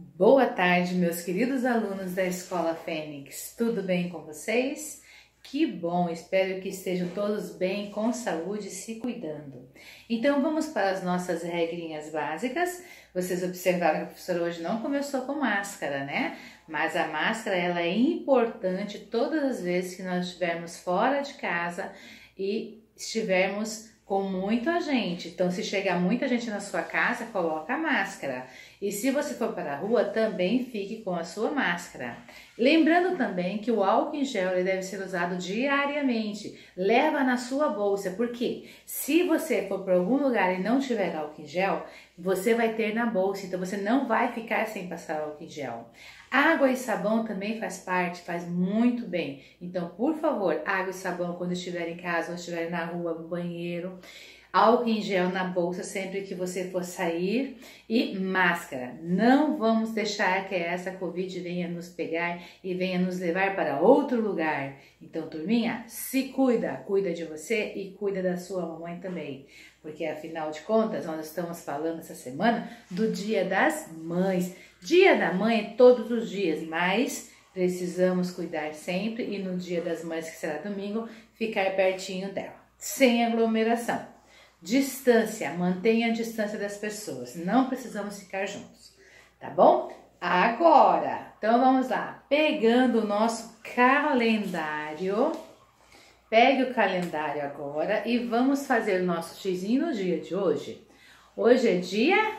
Boa tarde, meus queridos alunos da Escola Fênix. Tudo bem com vocês? Que bom, espero que estejam todos bem, com saúde, se cuidando. Então vamos para as nossas regrinhas básicas. Vocês observaram que a professora hoje não começou com máscara, né? Mas a máscara ela é importante todas as vezes que nós estivermos fora de casa e estivermos com muita gente. Então, se chegar muita gente na sua casa, coloca a máscara. E se você for para a rua, também fique com a sua máscara. Lembrando também que o álcool em gel ele deve ser usado diariamente. Leva na sua bolsa, porque se você for para algum lugar e não tiver álcool em gel, você vai ter na bolsa, então você não vai ficar sem passar álcool em gel. Água e sabão também faz parte, faz muito bem. Então, por favor, água e sabão quando estiver em casa ou estiver na rua, no banheiro. Álcool em gel na bolsa sempre que você for sair e máscara. Não vamos deixar que essa Covid venha nos pegar e venha nos levar para outro lugar. Então, turminha, se cuida de você e cuida da sua mamãe também. Porque, afinal de contas, nós estamos falando essa semana do Dia das Mães. Dia da Mãe é todos os dias, mas precisamos cuidar sempre e no Dia das Mães, que será domingo, ficar pertinho dela, sem aglomeração. Distância, mantenha a distância das pessoas, não precisamos ficar juntos, tá bom? Agora, então vamos lá, pegando o nosso calendário, pegue o calendário agora e vamos fazer o nosso xizinho no dia de hoje. Hoje é dia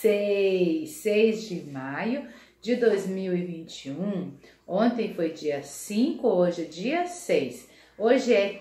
6 de maio de 2021, ontem foi dia 5, hoje é dia 6, hoje é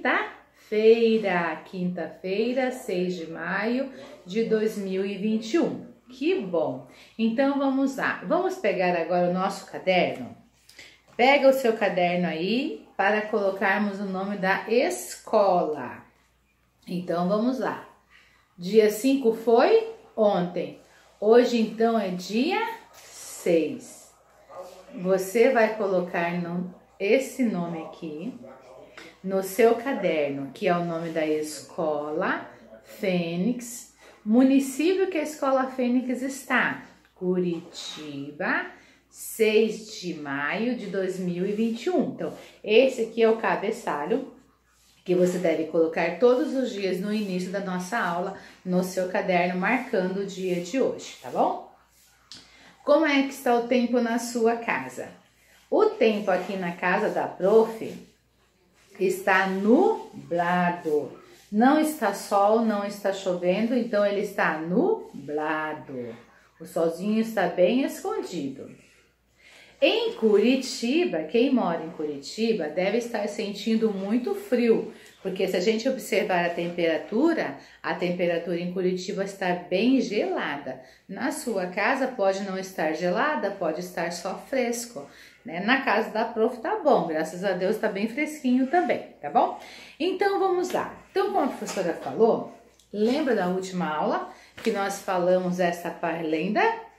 quinta-feira, 6 de maio de 2021. Que bom! Então vamos lá, vamos pegar agora o nosso caderno. Pega o seu caderno aí para colocarmos o nome da escola. Então vamos lá. Dia 5 foi ontem. Hoje então é dia 6. Você vai colocar esse nome aqui no seu caderno, que é o nome da Escola Fênix, município que a Escola Fênix está, Curitiba, 6 de maio de 2021. Então, esse aqui é o cabeçalho que você deve colocar todos os dias no início da nossa aula no seu caderno, marcando o dia de hoje, tá bom? Como é que está o tempo na sua casa? O tempo aqui na casa da prof está nublado, não está sol, não está chovendo, então ele está nublado. O solzinho está bem escondido. Em Curitiba, quem mora em Curitiba deve estar sentindo muito frio, porque se a gente observar a temperatura em Curitiba está bem gelada. Na sua casa pode não estar gelada, pode estar só fresco, né? Na casa da prof tá bom, graças a Deus tá bem fresquinho também, tá bom? Então vamos lá. Então, como a professora falou, lembra da última aula que nós falamos essa parlenda?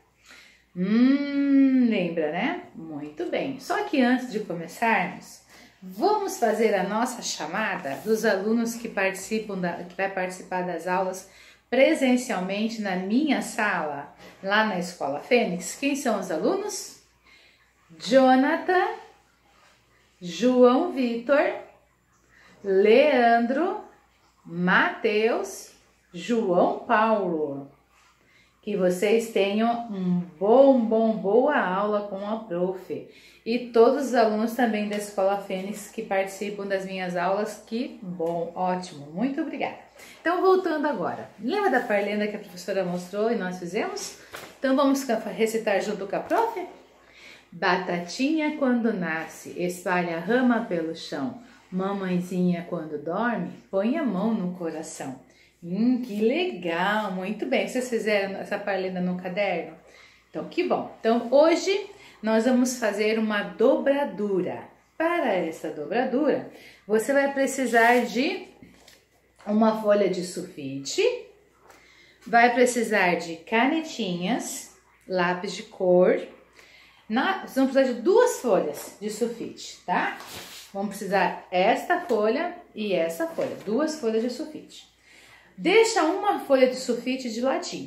Lembra, né? Muito bem. Só que antes de começarmos, vamos fazer a nossa chamada dos alunos que vai participar das aulas presencialmente na minha sala, lá na Escola Fênix. Quem são os alunos? Jonathan, João Vitor, Leandro, Matheus, João Paulo. Que vocês tenham boa aula com a prof. E todos os alunos também da Escola Fênix que participam das minhas aulas, que bom, ótimo, muito obrigada. Então, voltando agora, lembra da parlenda que a professora mostrou e nós fizemos? Então, vamos recitar junto com a prof? Batatinha quando nasce, espalha a rama pelo chão. Mamãezinha quando dorme, põe a mão no coração. Que legal, muito bem. Vocês fizeram essa parlenda no caderno? Então, que bom. Então, hoje nós vamos fazer uma dobradura. Para essa dobradura, você vai precisar de uma folha de sulfite, vai precisar de canetinhas, lápis de cor. Vocês vão precisar de 2 folhas de sulfite, tá? Vamos precisar esta folha e essa folha, 2 folhas de sulfite. Deixa uma folha de sulfite de ladinho.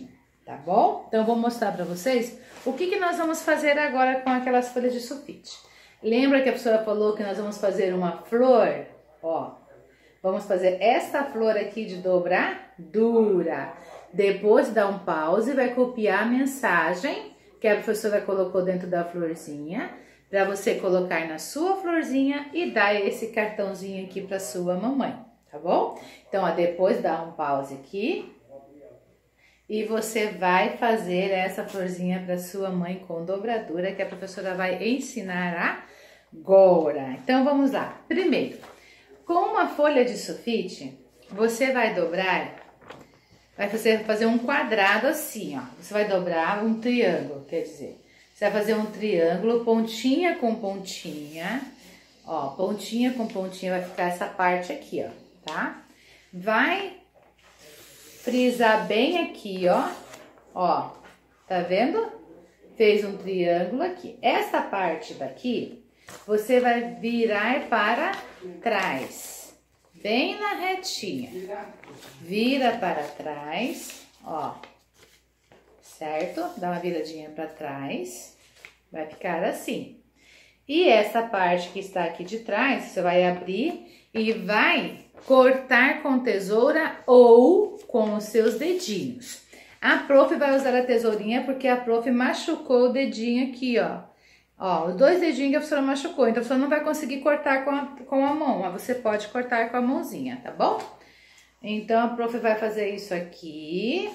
tá bom? Então, eu vou mostrar para vocês o que nós vamos fazer agora com aquelas folhas de sulfite. Lembra que a professora falou que nós vamos fazer uma flor? Ó, vamos fazer esta flor aqui de dobradura. Depois dá um pause e vai copiar a mensagem que a professora colocou dentro da florzinha, para você colocar na sua florzinha e dar esse cartãozinho aqui para sua mamãe, tá bom? Então, ó, depois dá um pause aqui e você vai fazer essa florzinha para sua mãe com dobradura, que a professora vai ensinar agora. Então, vamos lá. Primeiro, com uma folha de sulfite, você vai dobrar, vai fazer um quadrado assim, ó. Você vai dobrar um triângulo, quer dizer, você vai fazer um triângulo, pontinha com pontinha, ó, pontinha com pontinha, vai ficar essa parte aqui, ó, tá? Vai frisar bem aqui, ó, tá vendo? Fez um triângulo aqui. Essa parte daqui, você vai virar para trás, bem na retinha. Vira para trás, ó, certo? Dá uma viradinha para trás, vai ficar assim. E essa parte que está aqui de trás, você vai abrir e vai cortar com tesoura ou com os seus dedinhos. A prof vai usar a tesourinha porque a prof machucou o dedinho aqui, ó. Ó, os dois dedinhos que a professora machucou, então a professora não vai conseguir cortar com a mão, mas você pode cortar com a mãozinha, tá bom? Então, a prof vai fazer isso aqui.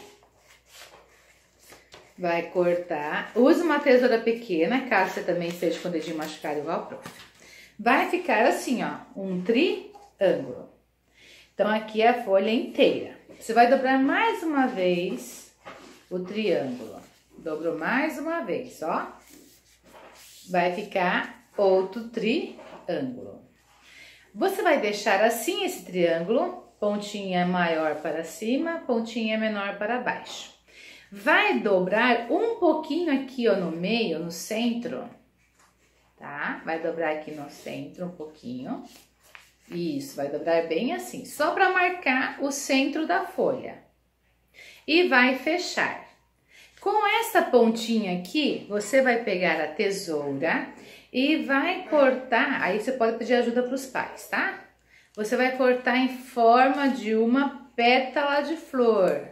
Vai cortar. Use uma tesoura pequena, caso você também esteja com o dedinho machucado igual a prof. Vai ficar assim, ó, um triângulo. Então, aqui é a folha inteira. Você vai dobrar mais uma vez o triângulo. Dobrou mais uma vez, ó. Vai ficar outro triângulo. Você vai deixar assim esse triângulo, pontinha maior para cima, pontinha menor para baixo. Vai dobrar um pouquinho aqui, ó, no meio, no centro, tá? Vai dobrar aqui no centro um pouquinho. Isso, vai dobrar bem assim, só para marcar o centro da folha. E vai fechar. Com essa pontinha aqui, você vai pegar a tesoura e vai cortar, aí você pode pedir ajuda para os pais, tá? Você vai cortar em forma de uma pétala de flor.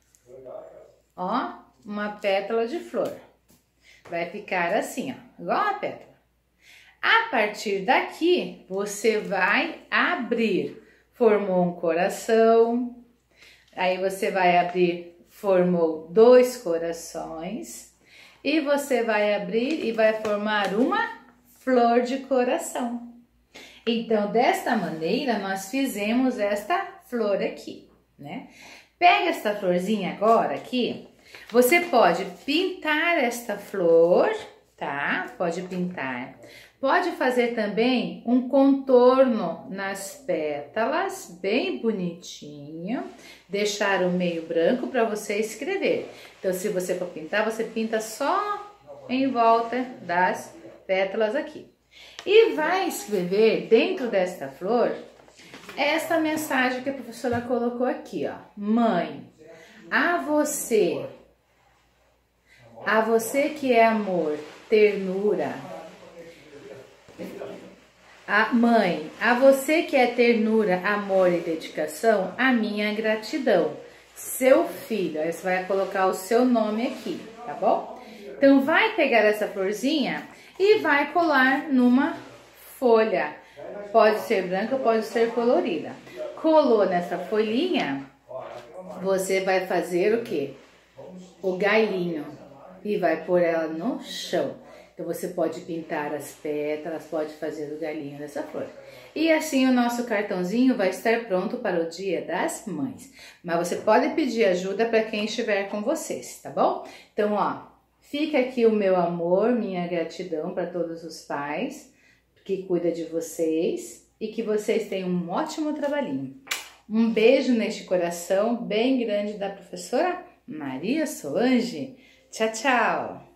Ó, uma pétala de flor. Vai ficar assim, ó, igual a pétala. A partir daqui, você vai abrir. Formou um coração. Aí você vai abrir, formou 2 corações. E você vai abrir e vai formar uma flor de coração. Então, desta maneira, nós fizemos esta flor aqui, né? Pega esta florzinha agora aqui. Você pode pintar esta flor, tá? Pode pintar. Pode fazer também um contorno nas pétalas, bem bonitinho. Deixar o meio branco para você escrever. Então, se você for pintar, você pinta só em volta das pétalas aqui. E vai escrever dentro desta flor esta mensagem que a professora colocou aqui, ó. Mãe, a você que é amor, ternura. Mãe, a você que é ternura, amor e dedicação, a minha gratidão. Seu filho, aí você vai colocar o seu nome aqui, tá bom? Então, vai pegar essa florzinha e vai colar numa folha. Pode ser branca, pode ser colorida. Colou nessa folhinha, você vai fazer o quê? O galinho. E vai pôr ela no chão. Então, você pode pintar as pétalas, pode fazer o galinho dessa flor. E assim o nosso cartãozinho vai estar pronto para o Dia das Mães. Mas você pode pedir ajuda para quem estiver com vocês, tá bom? Então, ó, fica aqui o meu amor, minha gratidão para todos os pais que cuidam de vocês e que vocês tenham um ótimo trabalhinho. Um beijo neste coração bem grande da professora Maria Solange. Tchau, tchau!